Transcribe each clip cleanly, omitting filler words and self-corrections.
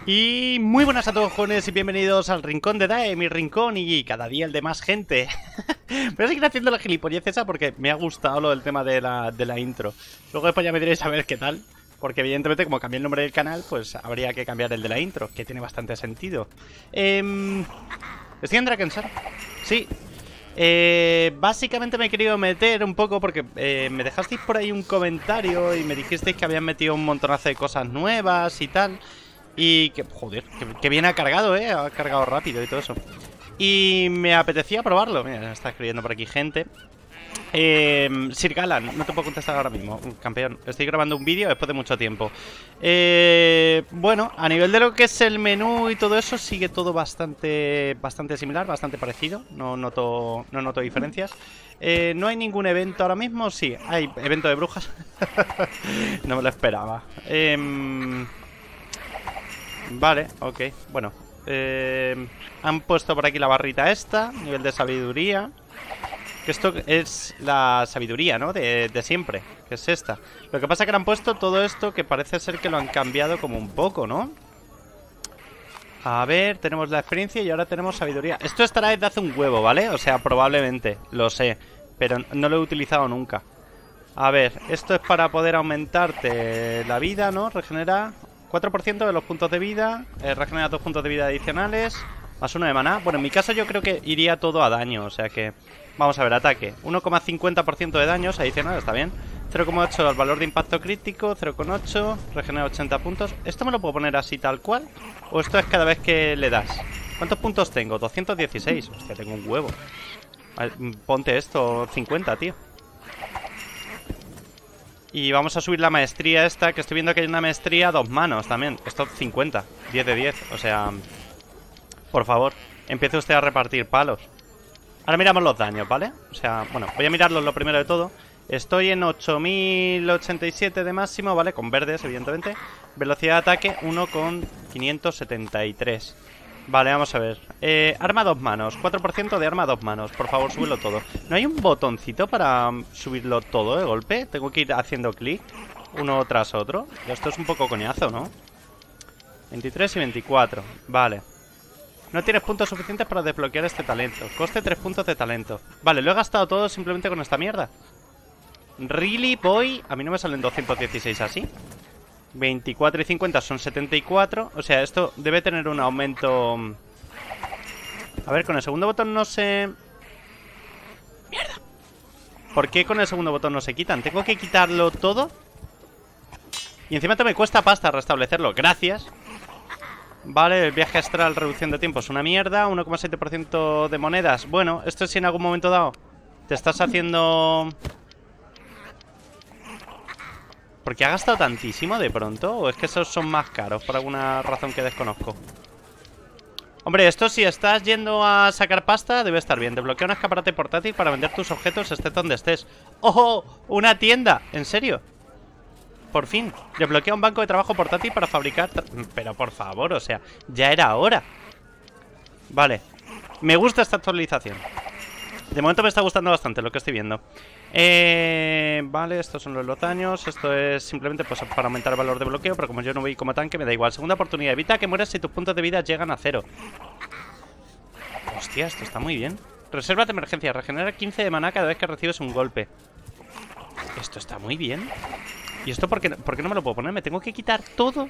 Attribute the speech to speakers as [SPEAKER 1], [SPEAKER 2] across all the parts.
[SPEAKER 1] Y muy buenas a todos, jóvenes, y bienvenidos al rincón de Dae, mi rincón, y cada día el de más gente. Voy a seguir haciendo la gilipollez esa porque me ha gustado lo del tema de la intro. Luego después ya me diréis a ver qué tal, porque evidentemente como cambié el nombre del canal, pues habría que cambiar el de la intro, que tiene bastante sentido. ¿Estoy en Drakensar? Sí. Básicamente me he querido meter un poco porque me dejasteis por ahí un comentario y me dijisteis que habían metido un montonazo de cosas nuevas y tal. Y que, joder, que bien ha cargado, ha cargado rápido y todo eso. Y me apetecía probarlo. Mira, está escribiendo por aquí gente. Sir Galan, no te puedo contestar ahora mismo, campeón. Estoy grabando un vídeo después de mucho tiempo. Bueno, a nivel de lo que es el menú y todo eso, sigue todo bastante similar, bastante parecido. No noto diferencias. No hay ningún evento ahora mismo. Sí, hay evento de brujas. No me lo esperaba. Vale, ok, bueno. Han puesto por aquí la barrita esta, nivel de sabiduría. Que esto es la sabiduría, ¿no? De siempre, que es esta. Lo que pasa es que le han puesto todo esto que parece ser que lo han cambiado como un poco, ¿no? A ver, tenemos la experiencia y ahora tenemos sabiduría. Esto estará desde hace un huevo, ¿vale? O sea, probablemente, lo sé, pero no lo he utilizado nunca. A ver, esto es para poder aumentarte la vida, ¿no? Regenera 4% de los puntos de vida, regenera 2 puntos de vida adicionales, más 1 de maná. Bueno, en mi caso yo creo que iría todo a daño, o sea que... Vamos a ver, ataque. 1,50% de daños adicional, está bien. 0,8 al valor de impacto crítico, 0,8, regenera 80 puntos. ¿Esto me lo puedo poner así tal cual? ¿O esto es cada vez que le das? ¿Cuántos puntos tengo? 216. Hostia, tengo un huevo. A ver, ponte esto, 50, tío. Y vamos a subir la maestría esta, que estoy viendo que hay una maestría a 2 manos también. Esto 50, 10 de 10, o sea... Por favor, empiece usted a repartir palos. Ahora miramos los daños, ¿vale? O sea, bueno, voy a mirarlos lo primero de todo. Estoy en 8087 de máximo, ¿vale? Con verdes, evidentemente. Velocidad de ataque 1,573. Vale, vamos a ver. Arma a 2 manos, 4% de arma a 2 manos. Por favor, súbelo todo. ¿No hay un botoncito para subirlo todo de golpe? Tengo que ir haciendo clic uno tras otro. Esto es un poco coñazo, ¿no? 23 y 24, vale. No tienes puntos suficientes para desbloquear este talento. Coste 3 puntos de talento. Vale, lo he gastado todo simplemente con esta mierda. Really, boy. A mí no me salen 216 así. 24 y 50 son 74. O sea, esto debe tener un aumento. A ver, con el segundo botón no se... Mierda. ¿Por qué con el segundo botón no se quitan? ¿Tengo que quitarlo todo? Y encima te me cuesta pasta restablecerlo. Gracias. Vale, el viaje astral, reducción de tiempo es una mierda. 1,7% de monedas. Bueno, esto es si en algún momento dado te estás haciendo... ¿Por qué ha gastado tantísimo de pronto? ¿O es que esos son más caros por alguna razón que desconozco? Hombre, esto si estás yendo a sacar pasta debe estar bien. Desbloquea un escaparate portátil para vender tus objetos estés donde estés. ¡Ojo! ¡Una tienda! ¿En serio? Por fin, desbloquea un banco de trabajo portátil para fabricar... Pero por favor, o sea, ya era hora. Vale, me gusta esta actualización. De momento me está gustando bastante lo que estoy viendo. Vale, estos son los daños. Esto es simplemente pues, para aumentar el valor de bloqueo. Pero como yo no voy como tanque, me da igual. Segunda oportunidad, evita que mueras si tus puntos de vida llegan a 0. Hostia, esto está muy bien. Reserva de emergencia, regenera 15 de maná cada vez que recibes un golpe. Esto está muy bien. ¿Y esto por qué no me lo puedo poner? ¿Me tengo que quitar todo?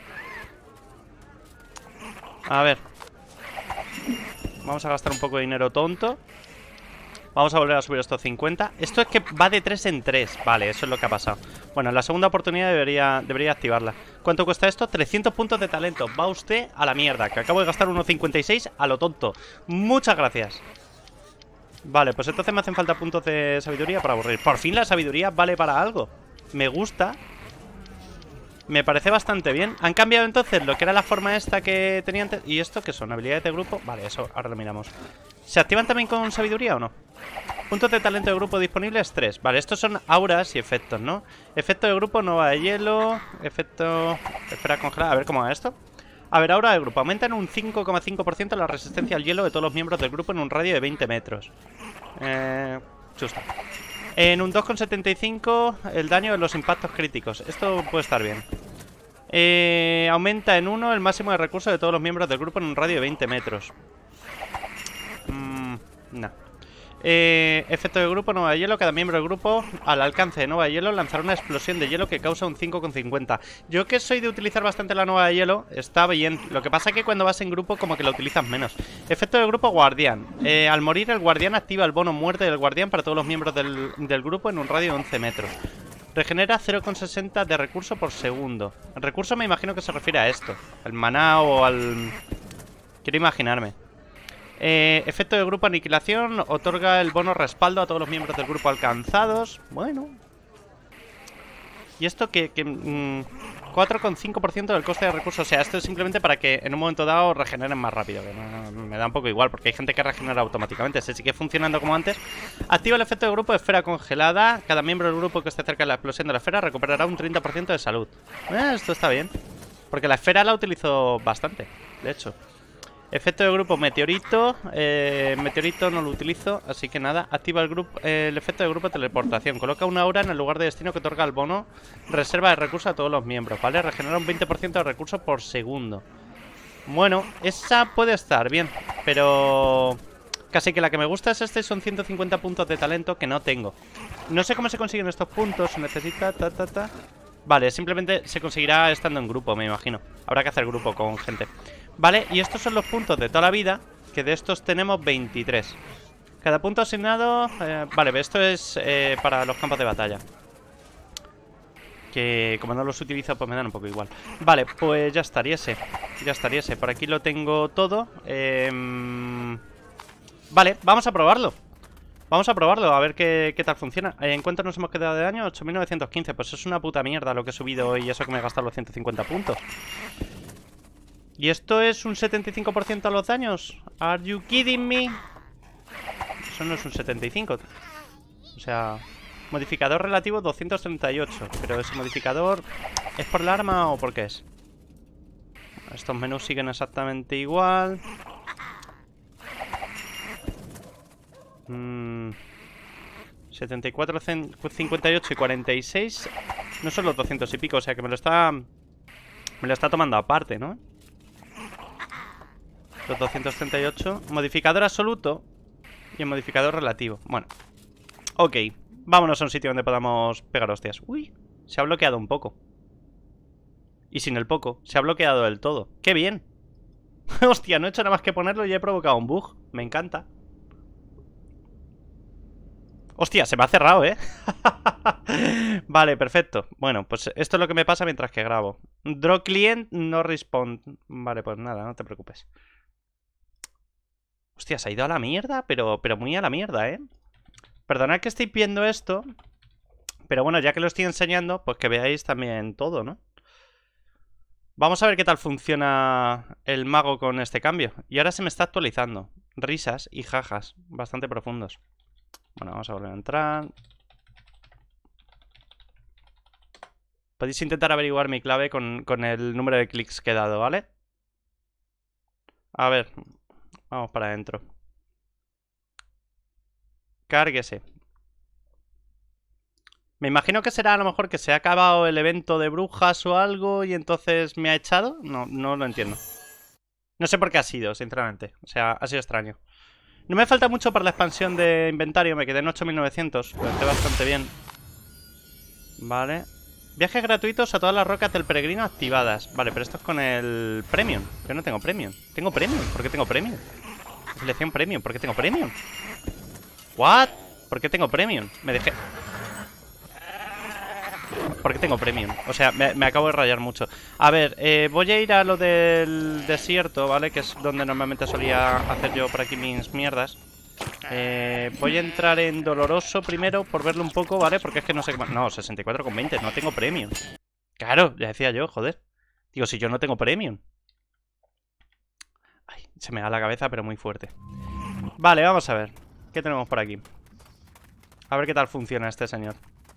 [SPEAKER 1] A ver. Vamos a gastar un poco de dinero tonto. Vamos a volver a subir estos 50. Esto es que va de 3 en 3. Vale, eso es lo que ha pasado. Bueno, en la segunda oportunidad debería activarla. ¿Cuánto cuesta esto? 300 puntos de talento. Va usted a la mierda, que acabo de gastar 1,56 a lo tonto. Muchas gracias. Vale, pues entonces me hacen falta puntos de sabiduría para aburrir. Por fin la sabiduría vale para algo. Me gusta. Me parece bastante bien. Han cambiado entonces lo que era la forma esta que tenía antes. ¿Y esto qué son? ¿Habilidades de grupo? Vale, eso ahora lo miramos. ¿Se activan también con sabiduría o no? Puntos de talento de grupo disponibles 3. Vale, estos son auras y efectos, ¿no? Efecto de grupo, nova de hielo. Efecto... Esfera congelada. A ver cómo va esto. A ver, aura de grupo. Aumenta en un 5,5% la resistencia al hielo de todos los miembros del grupo en un radio de 20 metros. Justo. En un 2,75 el daño de los impactos críticos. Esto puede estar bien. Aumenta en 1 el máximo de recursos de todos los miembros del grupo en un radio de 20 metros. No. Efecto de grupo, nueva de hielo. Cada miembro del grupo al alcance de nueva de hielo lanzará una explosión de hielo que causa un 5,50. Yo que soy de utilizar bastante la nueva de hielo, está bien. Lo que pasa es que cuando vas en grupo como que la utilizas menos. Efecto de grupo guardián. Al morir el guardián activa el bono muerte del guardián para todos los miembros del grupo en un radio de 11 metros. Regenera 0,60 de recurso por segundo. El recurso me imagino que se refiere a esto. Al maná o al... Quiero imaginarme. Efecto de grupo aniquilación. Otorga el bono respaldo a todos los miembros del grupo alcanzados. Bueno. Y esto que 4,5% del coste de recursos. O sea, esto es simplemente para que en un momento dado regeneren más rápido. Que me da un poco igual, porque hay gente que regenera automáticamente. Se sigue funcionando como antes. Activa el efecto de grupo de esfera congelada. Cada miembro del grupo que esté cerca de la explosión de la esfera recuperará un 30% de salud. Esto está bien. Porque la esfera la utilizo bastante, de hecho. Efecto de grupo meteorito. Meteorito no lo utilizo, así que nada. Activa el efecto de grupo teleportación. Coloca una aura en el lugar de destino que otorga el bono reserva de recursos a todos los miembros, ¿vale? Regenera un 20% de recursos por segundo. Bueno, esa puede estar bien, pero casi que la que me gusta es esta y son 150 puntos de talento que no tengo. No sé cómo se consiguen estos puntos. Se necesita... Vale, simplemente se conseguirá estando en grupo, me imagino. Habrá que hacer grupo con gente. Vale, y estos son los puntos de toda la vida, que de estos tenemos 23. Cada punto asignado... vale, esto es para los campos de batalla. Que como no los utilizo, pues me dan un poco igual. Vale, pues ya estaría ese. Ya estaría ese. Por aquí lo tengo todo. Vale, vamos a probarlo. Vamos a probarlo, a ver qué tal funciona. ¿En cuánto nos hemos quedado de daño? 8.915. Pues es una puta mierda lo que he subido hoy. Y eso que me he gastado los 150 puntos. ¿Y esto es un 75% a los daños? ¿Are you kidding me? Eso no es un 75. O sea, modificador relativo 238. Pero ese modificador, ¿es por el arma o por qué es? Estos menús siguen exactamente igual. 74, 58 y 46. No son los 200 y pico. O sea que me lo está tomando aparte, ¿no? Los 238. Modificador absoluto y el modificador relativo. Bueno, ok. Vámonos a un sitio donde podamos pegar hostias. Uy, se ha bloqueado un poco. Y sin el poco, se ha bloqueado del todo. ¡Qué bien! Hostia, no he hecho nada más que ponerlo y he provocado un bug. Me encanta. Hostia, se me ha cerrado, ¿eh? Vale, perfecto. Bueno, pues esto es lo que me pasa mientras que grabo. Draw client, no respond. Vale, pues nada, no te preocupes. Hostia, se ha ido a la mierda, pero muy a la mierda, ¿eh? Perdonad que estoy viendo esto. Pero bueno, ya que lo estoy enseñando, pues que veáis también todo, ¿no? Vamos a ver qué tal funciona el mago con este cambio. Y ahora se me está actualizando. Risas y jajas, bastante profundos. Bueno, vamos a volver a entrar. Podéis intentar averiguar mi clave con el número de clics que he dado, ¿vale? A ver, vamos para adentro. Cárguese. Me imagino que será a lo mejor que se ha acabado el evento de brujas o algo y entonces me ha echado. No lo entiendo. No sé por qué ha sido, sinceramente. O sea, ha sido extraño. No me falta mucho para la expansión de inventario. Me quedé en 8.900. Lo estoy bastante bien. Vale. Viajes gratuitos a todas las rocas del peregrino activadas. Vale, pero esto es con el Premium. Yo no tengo Premium. ¿Tengo Premium? ¿Por qué tengo Premium? Selección Premium. ¿Por qué tengo Premium? ¿What? ¿Por qué tengo Premium? Me dejé... ¿Por qué tengo Premium? O sea, me acabo de rayar mucho. A ver, voy a ir a lo del desierto, ¿vale? Que es donde normalmente solía hacer yo por aquí mis mierdas. Voy a entrar en doloroso primero por verlo un poco, ¿vale? Porque es que no sé... No, 64,20, no tengo Premium. Claro, ya decía yo, joder. Digo, si yo no tengo Premium. Ay, se me da la cabeza, pero muy fuerte. Vale, vamos a ver. ¿Qué tenemos por aquí? A ver qué tal funciona este señor.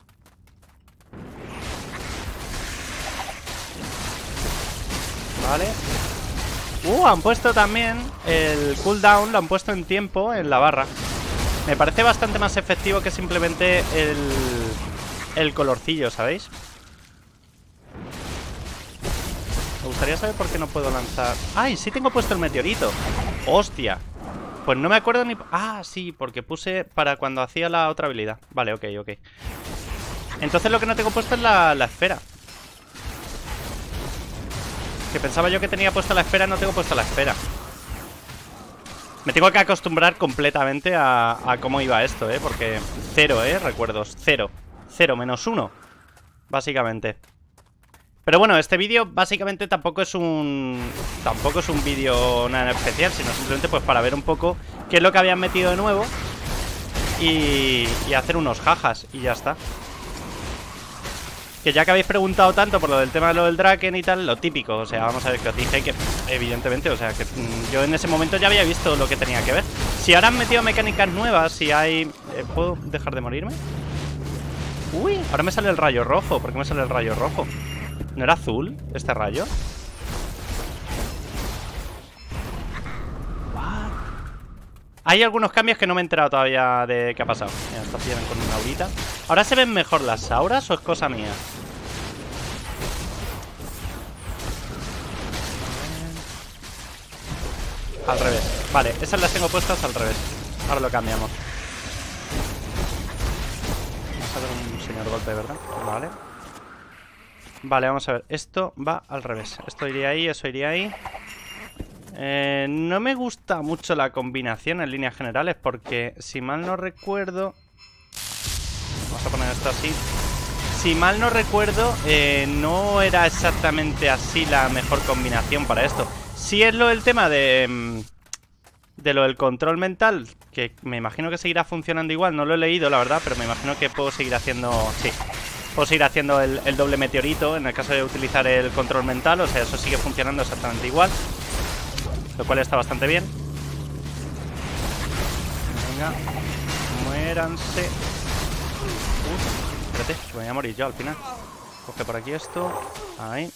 [SPEAKER 1] Vale. Han puesto también el cooldown, lo han puesto en tiempo en la barra. Me parece bastante más efectivo que simplemente el colorcillo, ¿sabéis? gustaría saber por qué no puedo lanzar... ¡Ay! Sí tengo puesto el meteorito. ¡Hostia! Pues no me acuerdo ni... Ah, sí, porque puse para cuando hacía la otra habilidad. Vale, ok. Entonces lo que no tengo puesto es la esfera. Que pensaba yo que tenía puesta la esfera, no tengo puesta la esfera. Me tengo que acostumbrar completamente a cómo iba esto, porque 0, recuerdos, 0 menos 1, básicamente. Pero bueno, este vídeo básicamente tampoco es un vídeo nada especial, sino simplemente pues para ver un poco qué es lo que habían metido de nuevo y hacer unos jajas y ya está. Que ya que habéis preguntado tanto por lo del tema de lo del Draken y tal, lo típico, o sea, vamos a ver, que os dije que evidentemente, o sea, que yo en ese momento ya había visto lo que tenía que ver. Si ahora han metido mecánicas nuevas, si hay... ¿Puedo dejar de morirme? Uy, ahora me sale el rayo rojo. ¿Por qué me sale el rayo rojo? ¿No era azul este rayo? What? Hay algunos cambios que no me he enterado todavía de qué ha pasado. Mira, esta pillan con una aurita. ¿Ahora se ven mejor las auras o es cosa mía? Al revés. Vale, esas las tengo puestas al revés. Ahora lo cambiamos. Vamos a ver un señor golpe, ¿verdad? Vale. Vale, vamos a ver. Esto va al revés. Esto iría ahí, eso iría ahí. No me gusta mucho la combinación en líneas generales porque, si mal no recuerdo... Vamos a poner esto así. Si mal no recuerdo, no era exactamente así la mejor combinación para esto. Sí es lo del tema de lo del control mental, que me imagino que seguirá funcionando igual. No lo he leído, la verdad, pero me imagino que puedo seguir haciendo... Sí, puedo seguir haciendo el doble meteorito en el caso de utilizar el control mental. O sea, eso sigue funcionando exactamente igual, lo cual está bastante bien. Venga, muéranse. Espérate, que me voy a morir yo al final. Coge por aquí esto. Ahí.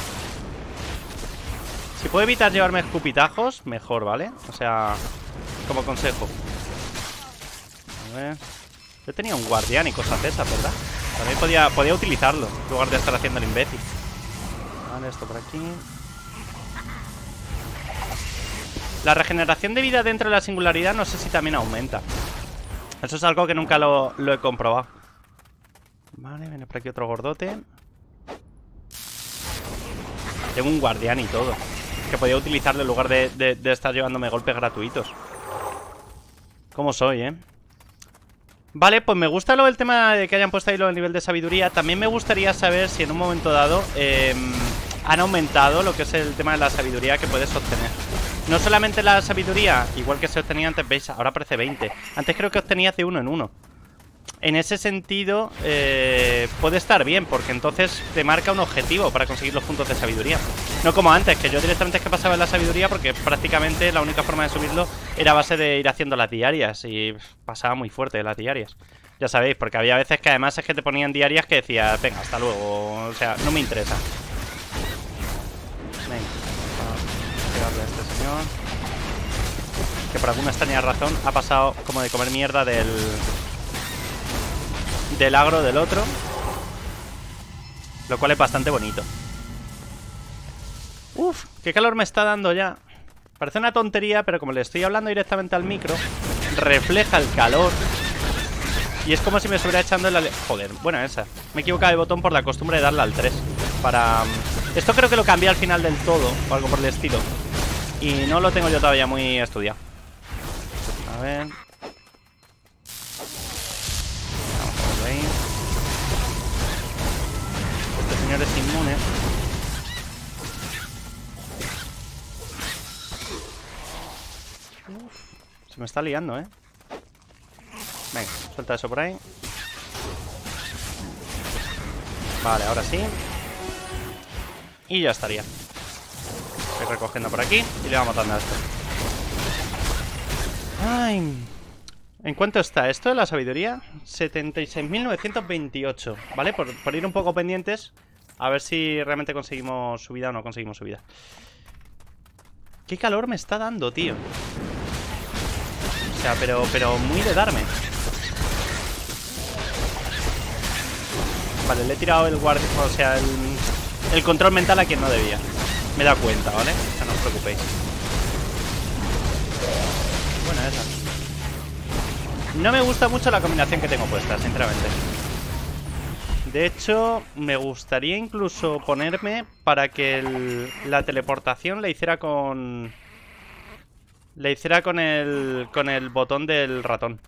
[SPEAKER 1] Si puedo evitar llevarme escupitajos, mejor, ¿vale? O sea, como consejo. A ver. Yo tenía un guardián y cosas de esas, ¿verdad? También podía utilizarlo en lugar de estar haciendo el imbécil. Vale, esto por aquí. La regeneración de vida dentro de la singularidad no sé si también aumenta. Eso es algo que nunca lo he comprobado. Vale, viene por aquí otro gordote. Tengo un guardián y todo, que podía utilizarlo en lugar de estar llevándome golpes gratuitos. ¿Cómo soy, Vale, pues me gusta lo del tema de que hayan puesto ahí lo del nivel de sabiduría. También me gustaría saber si en un momento dado han aumentado lo que es el tema de la sabiduría que puedes obtener. No solamente la sabiduría, igual que se obtenía antes, veis, ahora aparece 20. Antes creo que obtenías de 1 en 1. En ese sentido, puede estar bien, porque entonces te marca un objetivo para conseguir los puntos de sabiduría. No como antes, que yo directamente es que pasaba en la sabiduría porque prácticamente la única forma de subirlo era a base de ir haciendo las diarias. Y pasaba muy fuerte las diarias. Ya sabéis, porque había veces que además es que te ponían diarias que decías, venga, hasta luego. O sea, no me interesa. Venga, vamos a pegarle a este señor, que por alguna extraña razón ha pasado como de comer mierda del agro del otro, lo cual es bastante bonito. Uf, qué calor me está dando ya. Parece una tontería, pero como le estoy hablando directamente al micro, refleja el calor y es como si me estuviera echando el... Joder, bueno, esa. Me he equivocado de botón por la costumbre de darle al 3 para... Esto creo que lo cambié al final del todo o algo por el estilo, y no lo tengo yo todavía muy estudiado. A ver... Este señor es inmune. Uf, se me está liando, Venga, suelta eso por ahí. Vale, ahora sí. Y ya estaría. Estoy recogiendo por aquí y le vamos matando a esto. Ay... ¿En cuánto está esto de la sabiduría? 76.928, ¿vale? Por ir un poco pendientes, a ver si realmente conseguimos subida o no conseguimos subida. ¿Qué calor me está dando, tío? O sea, pero muy de darme. Vale, le he tirado el guardia, o sea, el control mental a quien no debía. Me he dado cuenta, ¿vale? O sea, no os preocupéis. Buena esa. No me gusta mucho la combinación que tengo puesta, sinceramente. De hecho, me gustaría incluso ponerme para que la teleportación la hiciera con... con el botón del ratón.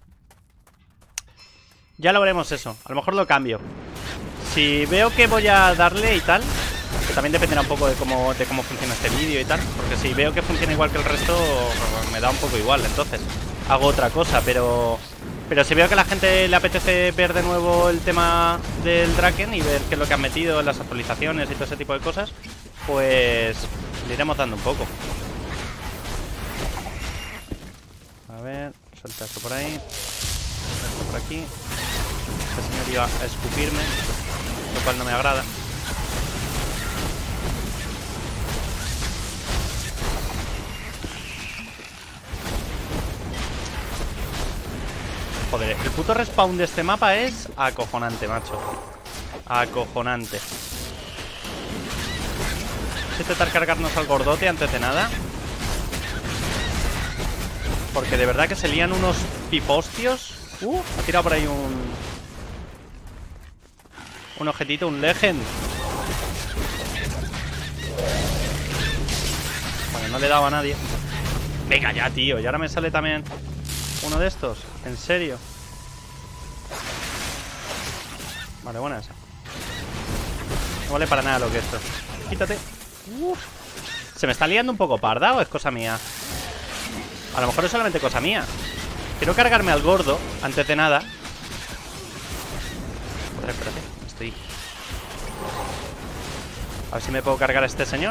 [SPEAKER 1] Ya lo veremos eso. A lo mejor lo cambio. Si veo que voy a darle y tal, que también dependerá un poco de cómo funciona este vídeo y tal. Porque si veo que funciona igual que el resto, me da un poco igual. Entonces, hago otra cosa, pero si veo que a la gente le apetece ver de nuevo el tema del Draken y ver qué es lo que han metido en las actualizaciones y todo ese tipo de cosas, pues le iremos dando un poco. A ver, suelta esto por ahí. Esto por aquí. Este señor iba a escupirme, lo cual no me agrada. Joder, el puto respawn de este mapa es acojonante, macho. Acojonante. Vamos a intentar cargarnos al gordote antes de nada. Porque de verdad que se lían unos pipostios. Ha tirado por ahí un objetito, un legend. Bueno, no le he dado a nadie. Venga ya, tío. Y ahora me sale también uno de estos. ¿En serio? Vale, buena esa. No vale para nada lo que esto. Quítate. ¿Se me está liando un poco parda o es cosa mía? A lo mejor es solamente cosa mía. Quiero cargarme al gordo antes de nada. Joder, espérate. Estoy... A ver si me puedo cargar a este señor.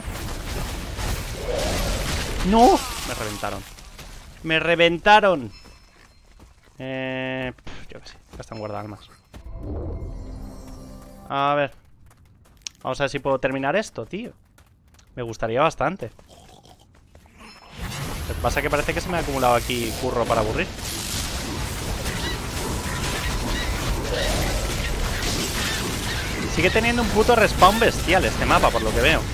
[SPEAKER 1] ¡No! Me reventaron. ¡Me reventaron! Yo qué sé. Ya están guardaalmas. A ver. Vamos a ver si puedo terminar esto, tío. Me gustaría bastante. Lo que pasa es que parece que se me ha acumulado aquí curro para aburrir. Sigue teniendo un puto respawn bestial este mapa, por lo que veo.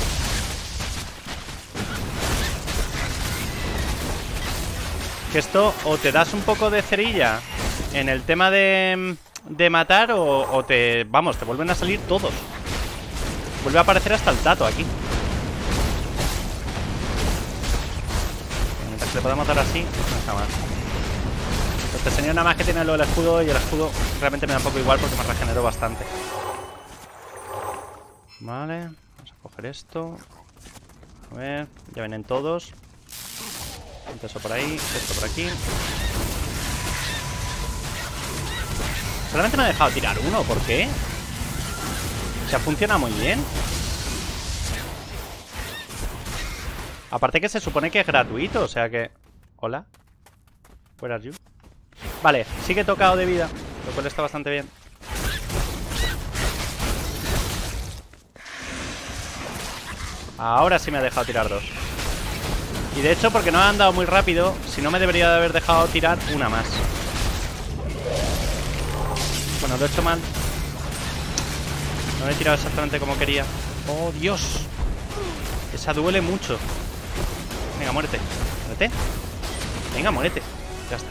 [SPEAKER 1] Que esto o te das un poco de cerilla en el tema de matar o te... Vamos, te vuelven a salir todos. Vuelve a aparecer hasta el tato aquí. Mientras que le podamos dar así, no está mal. Este señor nada más que tiene lo del escudo y el escudo realmente me da un poco igual porque me regeneró bastante. Vale, vamos a coger esto. A ver, ya vienen todos. Eso por ahí, esto por aquí. Solamente me ha dejado tirar uno, ¿por qué? O sea, funciona muy bien. Aparte que se supone que es gratuito, o sea que... Hola. Where are you? Vale, sí que he tocado de vida, lo cual está bastante bien. Ahora sí me ha dejado tirar dos. Y de hecho, porque no han andado muy rápido, si no me debería de haber dejado tirar una más. Bueno, lo he hecho mal. No lo he tirado exactamente como quería. ¡Oh, Dios! Esa duele mucho. Venga, muérete. Muérete. Venga, muérete. Ya está.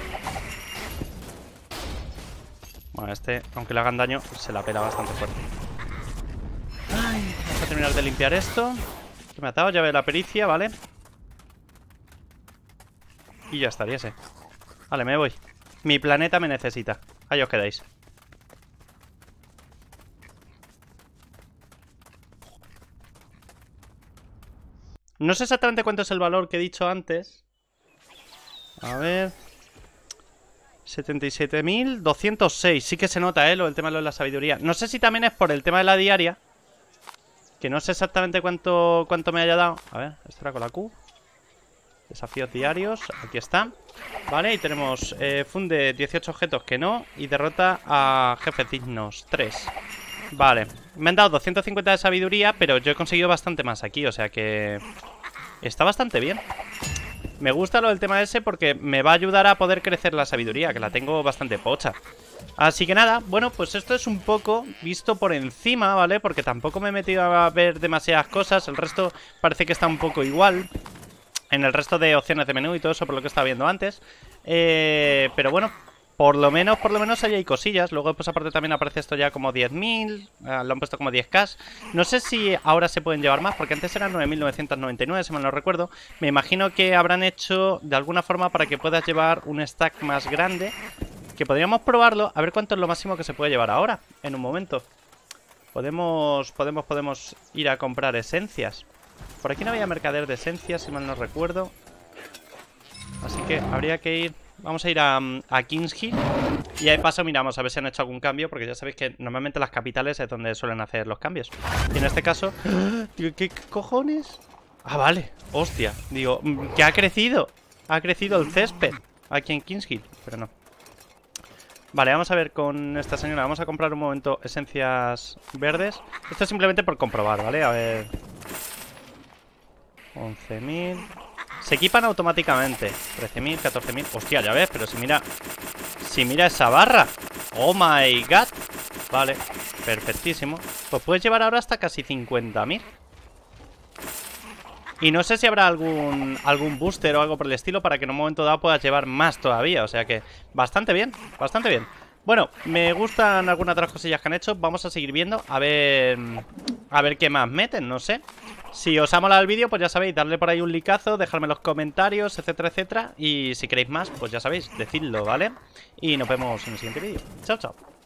[SPEAKER 1] Bueno, este, aunque le hagan daño, se la pela bastante fuerte. Ay, vamos a terminar de limpiar esto. Que me ha atado, llave de la pericia, ¿vale? Y ya estaría ese. Vale, me voy. Mi planeta me necesita. Ahí os quedáis. No sé exactamente cuánto es el valor que he dicho antes. A ver... 77.206. Sí que se nota, el tema de lo de la sabiduría. No sé si también es por el tema de la diaria. Que no sé exactamente cuánto me haya dado. A ver, esto era con la Q. Desafíos diarios, aquí está. Vale, y tenemos funde 18 objetos que no. Y derrota a jefes dignos 3. Vale, me han dado 250 de sabiduría, pero yo he conseguido bastante más aquí, o sea que... Está bastante bien. Me gusta lo del tema ese porque me va a ayudar a poder crecer la sabiduría, que la tengo bastante pocha. Así que nada, bueno, pues esto es un poco visto por encima, ¿vale? Porque tampoco me he metido a ver demasiadas cosas. El resto parece que está un poco igual en el resto de opciones de menú y todo eso, por lo que estaba viendo antes. Pero bueno, por lo menos ahí hay cosillas. Luego pues aparte también aparece esto ya como 10.000, lo han puesto como 10k. No sé si ahora se pueden llevar más, porque antes eran 9.999, si mal no recuerdo. Me imagino que habrán hecho de alguna forma para que puedas llevar un stack más grande, que podríamos probarlo, a ver cuánto es lo máximo que se puede llevar ahora, en un momento. Podemos ir a comprar esencias. Por aquí no había mercader de esencias, si mal no recuerdo. Así que habría que ir... Vamos a ir a King's Hill. Y ahí paso miramos a ver si han hecho algún cambio, porque ya sabéis que normalmente las capitales es donde suelen hacer los cambios. Y en este caso... ¿Qué cojones? Ah, vale. Hostia. Digo, que ha crecido. Ha crecido el césped aquí en King's Hill, pero no. Vale, vamos a ver con esta señora. Vamos a comprar un momento esencias verdes. Esto es simplemente por comprobar, ¿vale? A ver... 11.000... Se equipan automáticamente. 13.000, 14.000... Hostia, ya ves, pero si mira... Si mira esa barra. Oh my god. Vale, perfectísimo. Pues puedes llevar ahora hasta casi 50.000. Y no sé si habrá algún booster o algo por el estilo para que en un momento dado puedas llevar más todavía. O sea que bastante bien, bastante bien. Bueno, me gustan algunas de las cosillas que han hecho. Vamos a seguir viendo, a ver qué más meten, no sé. Si os ha molado el vídeo, pues ya sabéis, darle por ahí un likeazo, dejadme en los comentarios, etcétera, etcétera. Y si queréis más, pues ya sabéis, decidlo, ¿vale? Y nos vemos en el siguiente vídeo. Chao, chao.